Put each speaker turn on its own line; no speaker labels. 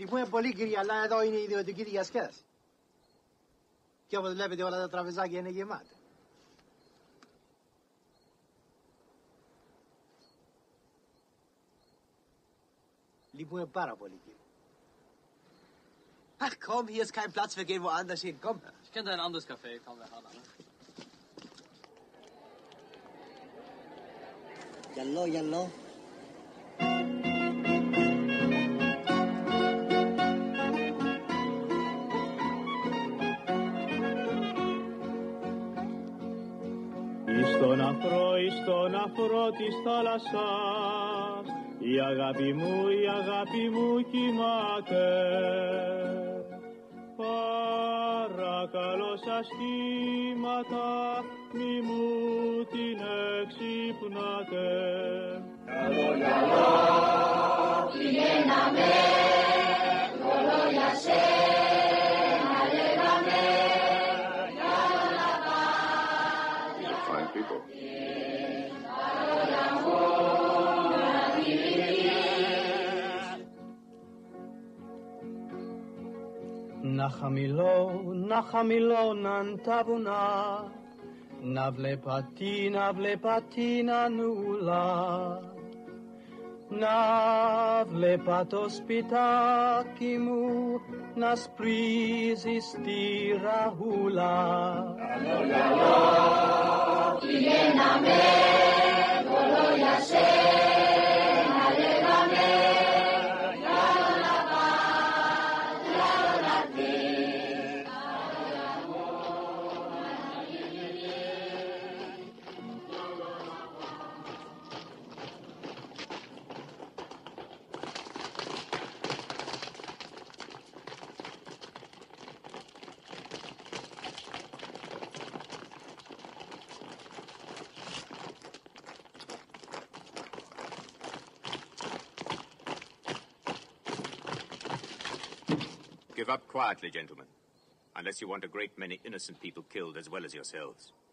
Λυπούμε πολύ, κύριε, αλλά εδώ είναι ιδιωτική διασκέδαση. Και όπως βλέπετε όλα τα τραπεζάκια είναι γεμάτα. Λυπούμε πάρα πολύ, κύριε.
Ach komm, hier ist kein Platz, wir gehen woanders hin. Komm.
Ich kenne da ein anderes Café, komm, wir fahren an.
Yellow, yellow.
Στον αφρό της θάλασσας η αγάπη μου κοιμάται. Παρακαλώ σας κύματα, μη μου την εξυπνάτε.
Καλό γυαλό πηγαίναμε, όλο για σένα λέγαμε.
Fine people.
Να χαμηλώναν τα βουνά, να βλέπα την Ανούλα, να βλέπα το σπιτάκι μου να σπρίζει στη ραχούλα.
Καλό γυαλό πηγαίναμε, όλο για σένα λέγαμε.
Give up quietly, gentlemen, unless you want a great many innocent people killed as well as yourselves.